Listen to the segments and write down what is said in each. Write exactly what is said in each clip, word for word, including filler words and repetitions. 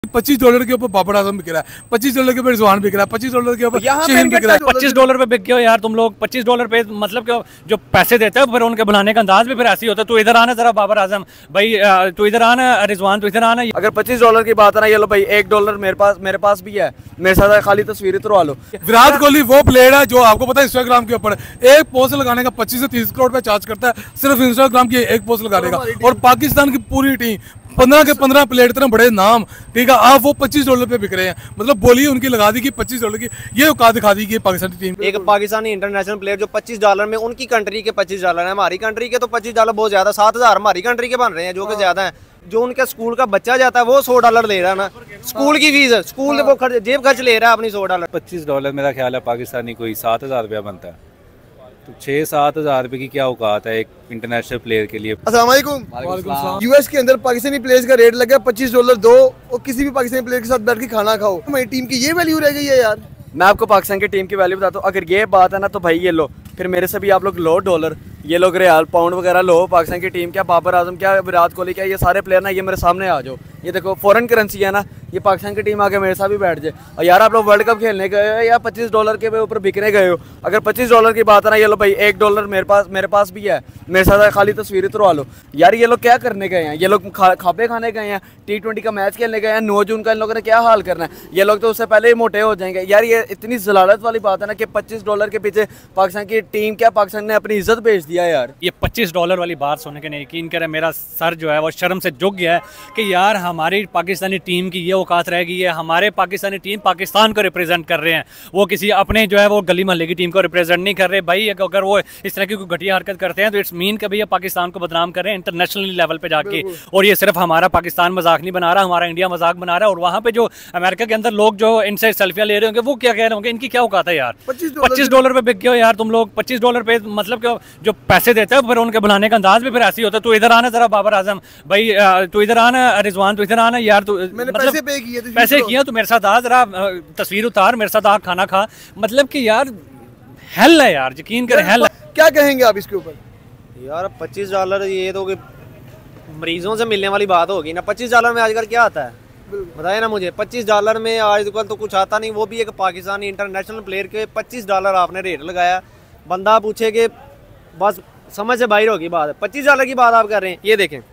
पच्चीस डॉलर के ऊपर बाबर आजम बिक रहा है, पच्चीस डॉलर के ऊपर रिजवान बिक रहा है, पच्चीस डॉलर के ऊपर शहीन बिक रहा है। पच्चीस डॉलर पे बिक गए हो यार तुम लोग। पच्चीस डॉलर पे मतलब कि जो पैसे देते हैं फिर उनके बुलाने का अंदाज भी फिर ऐसे ही होता है। तू इधर आना जरा बाबर आजम भाई, तू इधर आना रिजवान, तू इधर आना। अगर पच्चीस डॉलर की बात है ना, ये लो भाई एक डॉलर मेरे पास मेरे पास भी है, मेरे साथ खाली तस्वीरें तुरवा लो। विराट कोहली वो प्लेयर है जो आपको पता है इंस्टाग्राम के ऊपर एक पोस्ट लगाने का पच्चीस से तीस करोड़ पे चार्ज करता है, सिर्फ इंस्टाग्राम की एक पोस्ट लगाने का। और पाकिस्तान की पूरी टीम पंद्रह के पंद्रह प्लेयर इतने बड़े नाम, ठीक है, आप वो पच्चीस डॉलर पे बिक रहे हैं। मतलब बोली उनकी लगा दी कि पच्चीस डॉलर की, ये औकात दिखा दी कि पाकिस्तानी टीम। एक पाकिस्तानी इंटरनेशनल प्लेयर जो पच्चीस डॉलर में, उनकी कंट्री के पच्चीस डॉलर है, हमारी कंट्री के तो पच्चीस डॉलर बहुत ज्यादा, सात हजार हमारी कंट्री के बन रहे हैं जो कि ज्यादा है। जो उनके स्कूल का बच्चा जाता है वो सौ डॉलर ले रहा है ना, स्कूल की फीस, स्कूल वो खर्च, जेब खर्च ले रहा है अपनी सौ डॉलर। पच्चीस डॉलर मेरा ख्याल है पाकिस्तानी कोई सात हजार रुपया बनता है, तो छः सात हजार रुपये की क्या औकात है एक इंटरनेशनल प्लेयर के लिए। अस्सलाम वालेकुम। यूएस के अंदर पाकिस्तानी प्लेयर्स का रेट लगा पच्चीस डॉलर दो, और किसी भी पाकिस्तानी प्लेयर के साथ बैठ के खाना खाओ। हमारी टीम की ये वैल्यू रह गई है यार। मैं आपको पाकिस्तान की टीम की वैल्यू बताता हूँ। अगर ये बात है ना तो भाई ये लो, फिर मेरे से भी आप लोग लो डॉलर, ये लोग रियाल पाउंड वगैरह लो। पाकिस्तान की टीम क्या, बाबर आजम क्या, विराट कोहली क्या, ये सारे प्लेयर ना ये मेरे सामने आ जाओ। ये देखो फॉरेन करेंसी है ना, ये पाकिस्तान की टीम आके मेरे साथ भी बैठ जाए। और यार आप लोग वर्ल्ड कप खेलने गए हो या पच्चीस डॉलर के ऊपर बिकने गए हो। अगर पच्चीस डॉलर की बात है ना, ये लो भाई एक डॉलर मेरे पास मेरे पास भी है, मेरे साथ खाली तस्वीरें तुरवा लो। यार ये लोग क्या करने गए हैं, ये लोग खा, खापे खाने गए हैं, टी ट्वेंटी का मैच खेलने गए हैं। नौ जून का इन लोगों ने क्या हाल करना है, ये लोग तो उससे पहले ही मोटे हो जाएंगे। यार ये इतनी जलालत वाली बात है ना कि पच्चीस डॉलर के पीछे पाकिस्तान की टीम क्या, पाकिस्तान ने अपनी इज्जत बेच दिया है यार। ये पच्चीस डॉलर वाली बात सुन के नहीं यकीन करे, मेरा सर जो है वो शर्म से झुक गया है कि यार हमारी पाकिस्तानी टीम की ये औकात रह गई है। हमारे पाकिस्तानी टीम पाकिस्तान को रिप्रेजेंट कर रहे हैं, वो किसी अपने जो है वो गली मोहल्ले की टीम को रिप्रेजेंट नहीं कर रहे। भाई अगर वो इस तरह की कोई घटिया हरकत करते हैं तो इट्स मीन कि भैया पाकिस्तान को बदनाम कर रहे हैं इंटरनेशनल लेवल पे जाके। और ये सिर्फ हमारा पाकिस्तान मजाक नहीं बना रहा, हमारा इंडिया मजाक बना रहा है। और वहाँ पे जो अमेरिका के अंदर लोग जो इनसे सेल्फियाँ ले रहे होंगे वो क्या कह रहे होंगे, इनकी क्या औकात है यार। पच्चीस डॉलर पे बिक गए हो यार तुम लोग। पच्चीस डॉलर पे मतलब कि जो पैसे देते हैं फिर उनके बुलाने का अंदाज भी फिर ऐसे ही होता है। तू इधर आना जरा बाबर आजम भाई, तू इधर आना रिजवान, तू इधर आना यार। तू मैंने मतलब पैसे पे किए थे, पैसे किया तो मेरे साथ आ जरा तस्वीर उतार, मेरे साथ आ खाना खा। मतलब कि यार हेल है यार, यकीन करें हेल है। क्या कहेंगे आप इसके ऊपर? यार पच्चीस डॉलर ये तो मरीजों से मिलने वाली बात होगी ना। पच्चीस डॉलर में आजकल क्या आता है बताए ना मुझे। पच्चीस डॉलर में आजकल तो कुछ आता नहीं, वो भी एक पाकिस्तानी इंटरनेशनल प्लेयर के पच्चीस डॉलर आपने रेट लगाया। बंदा पूछे कि बस समझ से बाहर होगी बात। पच्चीस डॉलर की बात आप कर रहे हैं, ये देखें,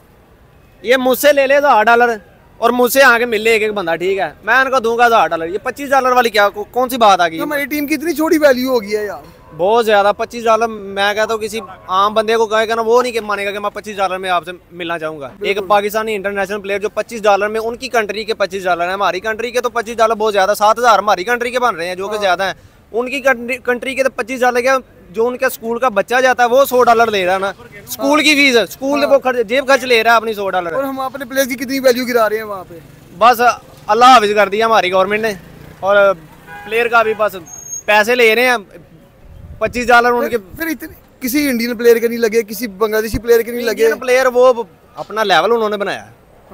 ये मुझसे ले ले हजार डॉलर और मुझसे आके मिल ले एक एक बंदा, ठीक है, मैं उनको दूंगा हजार डॉलर। ये पच्चीस डॉलर वाली क्या कौन सी बात आ गई? हमारी टीम की इतनी छोटी वैल्यू हो गई है यार, बहुत ज्यादा। पच्चीस डॉलर मैं कहता हूँ किसी आम बंदे को कहेगा ना, वो नहीं मानेगा कि मैं पच्चीस डॉलर में आपसे मिलना चाहूंगा। एक पाकिस्तानी इंटरनेशनल प्लेयर जो पच्चीस डॉलर में, उनकी कंट्री के पच्चीस डॉलर है, हमारी कंट्री के तो पच्चीस डॉलर बहुत ज्यादा, सात हजार हमारी कंट्री के बन रहे हैं जो कि ज्यादा है। उनकी कंट्री के तो पच्चीस डॉलर क्या, जो उनके स्कूल का बच्चा जाता है वो सौ डॉलर ले रहा है ना, स्कूल की फीस, स्कूल वो खर्च, जेब खर्च ले रहा है अपनी सौ डॉलर। और हम अपने प्लेयर्स की कितनी वैल्यू गिरा रहे हैं वहाँ पे। बस अल्लाह हाफिज कर दिया हमारी गवर्नमेंट ने, और प्लेयर का भी बस पैसे ले रहे हैं पच्चीस डॉलर उनके। फिर इतने किसी इंडियन प्लेयर के नहीं लगे, किसी बांग्लादेशी प्लेयर के नहीं लगे। प्लेयर वो अपना लेवल उन्होंने बनाया।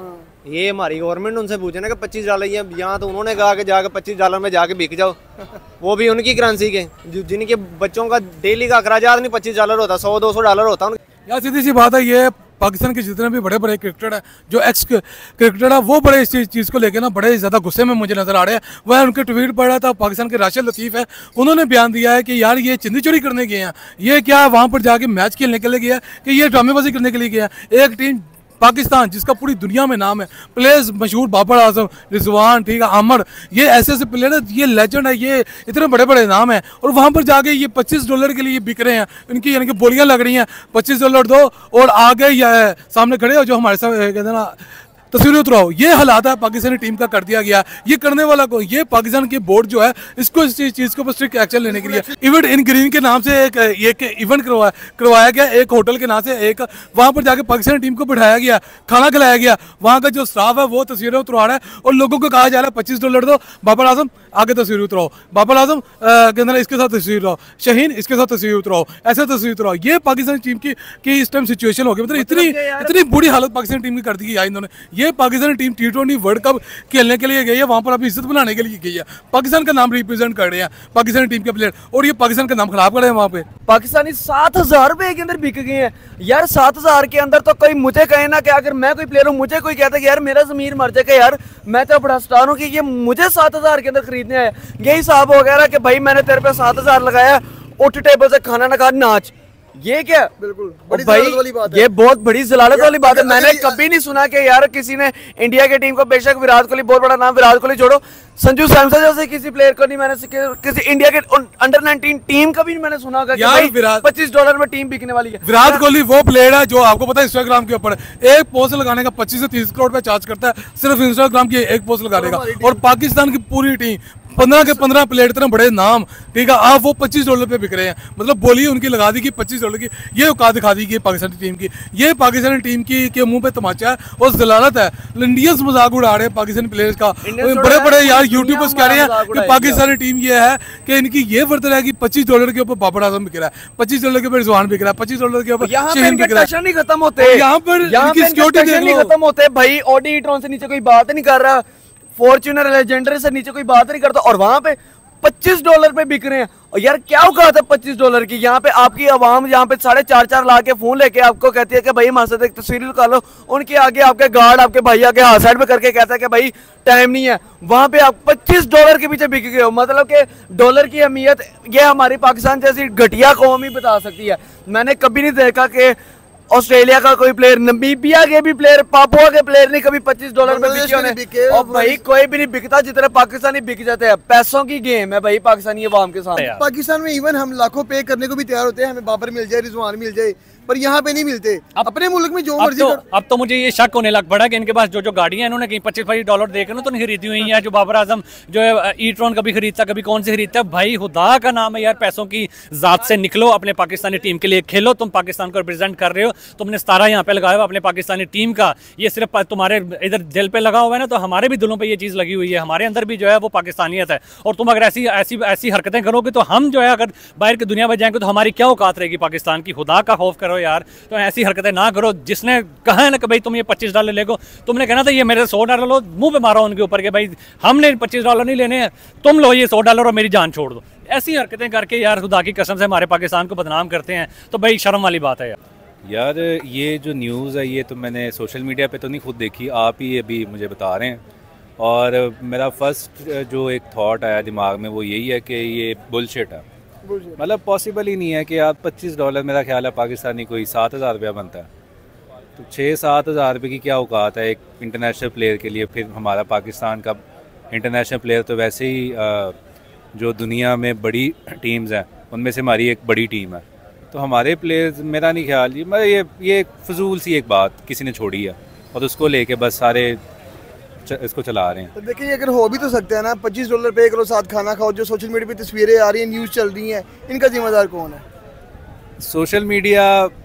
ये हमारी गवर्नमेंट उनसे पूछे ना कि पच्चीस डॉलर, ये यहाँ तो उन्होंने कहा कि जाके पच्चीस डॉलर में जाके बिक जाओ, वो भी उनकी करेंसी के, जिनके बच्चों का डेली का अखराजात नहीं पच्चीस डॉलर होता, सौ दो सौ डॉलर होता। यार सीधी सी बात है, ये पाकिस्तान के जितने भी बड़े बड़े क्रिकेटर है, जो एक्स क्रिकेटर है, वो बड़े इस चीज़ को लेकर ना बड़े ज़्यादा गुस्से में मुझे नजर आ रहे हैं। वह उनके ट्वीट पढ़ रहा था, पाकिस्तान के राशिद लतीफ़ है, उन्होंने बयान दिया है कि यार ये चिंदी चोरी करने गए हैं, ये क्या वहाँ पर जाके मैच खेलने के लिए गया कि ये ड्रामेबाजी करने के लिए गया। एक टीम पाकिस्तान जिसका पूरी दुनिया में नाम है, प्लेयर्स मशहूर बाबर आजम, रिजवान, ठीक है, आमर, ये ऐसे ऐसे प्लेयर है, ये लेजेंड है, ये इतने बड़े बड़े नाम है, और वहाँ पर जाके ये पच्चीस डॉलर के लिए बिक रहे हैं। इनकी यानी कि बोलियाँ लग रही हैं पच्चीस डॉलर दो और आगे या सामने खड़े हो जो हमारे साथ कहते हैं ना तस्वीरें उतराओ। ये हालात है पाकिस्तानी टीम का कर दिया गया। ये करने वाला को, ये पाकिस्तान के बोर्ड जो है, इसको इस चीज़ के ऊपर स्ट्रिक्ट एक्शन लेने के लिए इवेंट इन ग्रीन के नाम से एक एक इवेंट करवाया करवाया गया, एक होटल के नाम से, एक वहाँ पर जाके पाकिस्तानी टीम को बिठाया गया, खाना खिलाया गया। वहाँ का जो स्टाफ है वो तस्वीरें उतरवा रहा है और लोगों को कहा जा रहा है पच्चीस डॉलर दो, बाबर आजम आगे तस्वीर उतराओ, बाबर आजम के अंदर इसके साथ तस्वीर उतराओ, शहीन इसके साथ तस्वीर उतराओ, ऐसे तस्वीर उतराओ। ये पाकिस्तानी टीम की की इस टाइम सिचुएशन हो गई। मतलब इतनी इतनी बुरी हालत पाकिस्तानी टीम की कर दी है इन्होंने। ये Pakistani team T twenty world cup खेलने के लिए गई है, वहाँ पर अभी इज्जत बनाने के लिए गई है, पाकिस्तान का नाम रिप्रेजेंट कर रहे हैं पाकिस्तानी टीम के प्लेयर, और ये पाकिस्तान का नाम खराब कर रहे हैं वहाँ पे। पाकिस्तानी सात हजार रुपए के अंदर बिक गए हैं यार। सात हजार के अंदर तो कोई मुझे कहे ना कि अगर मैं कोई प्लेयर हूँ, मुझे कोई कहता है कि यार मेरा ज़मीर मर जाएगा यार, मैं तो बड़ा स्टार हूँ कि ये मुझे सात हजार के अंदर खरीदने आया। यही हिसाब हो गया ना कि भाई मैंने तेरे पे सात हजार लगाया, उठ टेबल से खाना ना खा नाच, ये क्या? बिल्कुल और भाई ये बहुत बड़ी जलालत वाली बात है। मैंने कभी नहीं सुना कि यार किसी ने इंडिया की टीम को, बेशक विराट कोहली बहुत बड़ा नाम, विराट कोहली छोड़ो, संजू सैमसन जैसे किसी प्लेयर को नहीं मैंने किसी इंडिया के अंडर नाइनटीन टीम का भी नहीं मैंने सुना होगा कि भाई पच्चीस डॉलर में टीम बिकने वाली है। विराट कोहली वो प्लेयर है जो आपको पता है इंस्टाग्राम के ऊपर एक पोस्ट लगाने का पच्चीस से तीस करोड़ पे चार्ज करता है, सिर्फ इंस्टाग्राम की एक पोस्ट लगाने का, और पाकिस्तान की पूरी टीम पंद्रह के पंद्रह प्लेयर इतने बड़े नाम, ठीक है, आप वो पच्चीस डॉलर पे बिक रहे हैं। मतलब बोली उनकी लगा दी कि पच्चीस डॉलर की, ये औकात दिखा दी कि पाकिस्तानी टीम की, ये पाकिस्तानी टीम की के मुंह पे तमाचा है और जलालत है। इंडियंस मजाक उड़ा रहे हैं पाकिस्तानी प्लेयर्स का, बड़े बड़े यार यूट्यूबर्स कह रहे हैं कि पाकिस्तानी टीम ये है कि इनकी ये वर्तन है कि पच्चीस डॉलर के ऊपर बाबर आजम बिक रहा है, पच्चीस डॉलर के ऊपर रिजवान बिक रहा है, पचीस डॉलर के ऊपर शहीन बिक रहा है। नहीं खत्म होते यहाँ पर सिक्योरिटी नहीं खत्म होते भाई। ऑडी ई-ट्रॉन से नीचे कोई बात नहीं कर रहा, फॉर्च्यूनर लेजेंडरी से नीचे कोई बात नहीं करता, और वहां पे पच्चीस डॉलर पे बिक रहे हैं। और यार क्या औकात है पच्चीस डॉलर की? यहाँ पे आपकी आवाम यहाँ पे साढ़े चार चार लाख के फोन लेके आपको कहती है कि भाई हमारे साथ एक तस्वीर निकालो, उनके आगे आपके गार्ड आपके भाई आगे हाथ साइड पे करके कहता है कि भाई टाइम नहीं है, वहां पे आप पच्चीस डॉलर के पीछे बिक गए हो। मतलब कि डॉलर की अहमियत ये हमारी पाकिस्तान जैसी घटिया कौम ही बता सकती है। मैंने कभी नहीं देखा कि ऑस्ट्रेलिया का कोई प्लेयर, नमीबिया के भी प्लेयर, पापुआ के प्लेयर नहीं कभी पच्चीस डॉलर पे बिके होने, और भाई कोई भी नहीं बिकता जितने पाकिस्तानी बिक जाते हैं। पैसों की गेम है भाई पाकिस्तानी अवाम के साथ। पाकिस्तान में इवन हम लाखों पे करने को भी तैयार होते हैं, हमें बाबर मिल जाए, रिजवान मिल जाए, पर यहाँ पे नहीं मिलते। अब, अपने मुल्क में जो अब मर्जी तो, कर... अब तो मुझे ये शक होने लग पड़ा कि इनके पास जो जो गाड़ियां हैं इन्होंने कहीं पच्चीस पच्चीस डॉलर देकर ना तो नहीं खरीदी हुई है। जो बाबर आजम जो है ई-ट्रॉन कभी खरीदता, कभी कौन से खरीदता, भाई खुदा का नाम है यार, पैसों की जात से निकलो, अपने पाकिस्तानी टीम के लिए खेलो। तुम पाकिस्तान को रिप्रेजेंट कर रहे हो, तुमने सतारा यहाँ पे लगाया हुआ अपने पाकिस्तानी टीम का, ये सिर्फ तुम्हारे इधर दिल पे लगा हुआ है ना, तो हमारे भी दिलों पे ये चीज़ लगी हुई है, हमारे अंदर भी जो है वो पाकिस्तानियत है। और तुम अगर ऐसी ऐसी ऐसी हरकतें करोगे तो हम जो है अगर बाहर की दुनिया में जाएंगे तो हमारी क्या औकात रहेगी पाकिस्तान की? खुदा का खौफ करो यार, तो ऐसी हरकतें ना करो। जिसने कहा है ना कि भाई तुम ये पच्चीस डॉलर ले गो, तुमने कहना था ये मेरे सौ डॉलर लो, मुंह पे मारो उनके ऊपर कि भाई हमने पच्चीस डॉलर नहीं लेने हैं, तुम लो ये सौ डॉलर और मेरी जान छोड़ दो। ऐसी हरकतें करके यार खुदा की कसम से हमारे पाकिस्तान को बदनाम करते हैं, तो भाई शर्म वाली बात है यार। यार ये जो न्यूज़ है ये तो मैंने सोशल मीडिया पे तो नहीं खुद देखी, आप ही अभी मुझे बता रहे हैं, और मेरा फर्स्ट जो एक थॉट आया दिमाग में वो यही है कि ये बुलशिट है। मतलब पॉसिबल ही नहीं है कि आप पच्चीस डॉलर, मेरा ख्याल है पाकिस्तानी कोई सात हज़ार रुपया बनता है, तो छः सात हज़ार रुपये की क्या औकात है एक इंटरनेशनल प्लेयर के लिए। फिर हमारा पाकिस्तान का इंटरनेशनल प्लेयर तो वैसे ही जो दुनिया में बड़ी टीम्स हैं उनमें से हमारी एक बड़ी टीम है, तो हमारे प्लेयर्स, मेरा नहीं ख्याल ये मैं ये ये फजूल सी एक बात किसी ने छोड़ी है और उसको लेके बस सारे च, इसको चला रहे हैं। तो देखिए अगर हो भी तो सकते हैं ना, पच्चीस डॉलर पे करो, साथ खाना खाओ। जो सोशल मीडिया पे तस्वीरें आ रही हैं, न्यूज़ चल रही हैं, इनका जिम्मेदार कौन है? सोशल मीडिया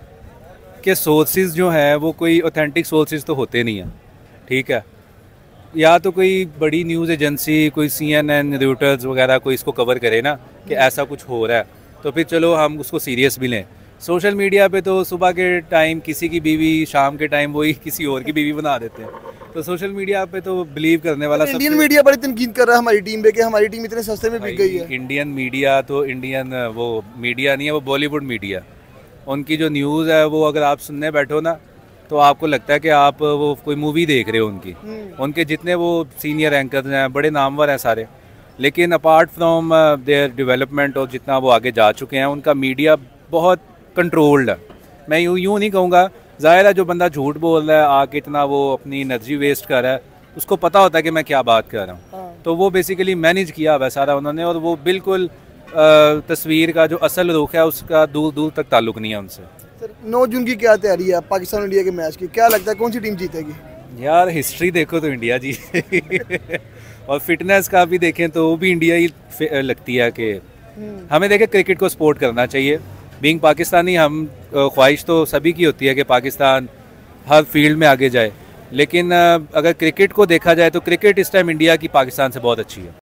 के सोर्सेज जो हैं वो कोई ऑथेंटिक सोर्सेज तो होते नहीं हैं, ठीक है, या तो कोई बड़ी न्यूज़ एजेंसी, कोई सी एन एन, रॉयटर्स वगैरह कोई इसको कवर करे ना कि ऐसा कुछ हो रहा है, तो फिर चलो हम उसको सीरियस भी लें। सोशल मीडिया पे तो सुबह के टाइम किसी की बीवी, शाम के टाइम वही किसी और की बीवी बना देते हैं, तो सोशल मीडिया पे तो बिलीव करने वाला इंडियन मीडिया बड़ी तनकीद कर रहा है हमारी टीम पे कि हमारी टीम इतने सस्ते में बिक गई है। इंडियन मीडिया तो इंडियन वो मीडिया नहीं है, वो बॉलीवुड मीडिया। उनकी जो न्यूज़ है वो अगर आप सुनने बैठो ना तो आपको लगता है कि आप वो कोई मूवी देख रहे हो उनकी। उनके जितने वो सीनियर एंकर्स हैं बड़े नामवर हैं सारे, लेकिन अपार्ट फ्रॉम देयर डेवलपमेंट और जितना वो आगे जा चुके हैं, उनका मीडिया बहुत कंट्रोल्ड है। मैं यूँ यूँ नहीं कहूँगा, ज़ाहिर है जो बंदा झूठ बोल रहा है आके इतना वो अपनी एनर्जी वेस्ट कर रहा है, उसको पता होता है कि मैं क्या बात कर रहा हूँ, तो वो बेसिकली मैनेज किया हुआ सारा उन्होंने, और वो बिल्कुल तस्वीर का जो असल रुख है उसका दूर दूर तक ताल्लुक़ नहीं है उनसे। सर नौ जून की क्या तैयारी है पाकिस्तान इंडिया के मैच की? क्या लगता है कौन सी टीम जीतेगी? यार हिस्ट्री देखो तो इंडिया जीतेगी और फिटनेस का भी देखें तो वो भी इंडिया ही लगती है कि हमें देखें क्रिकेट को सपोर्ट करना चाहिए। बीइंग पाकिस्तानी हम ख्वाहिश तो सभी की होती है कि पाकिस्तान हर फील्ड में आगे जाए, लेकिन अगर क्रिकेट को देखा जाए तो क्रिकेट इस टाइम इंडिया की पाकिस्तान से बहुत अच्छी है।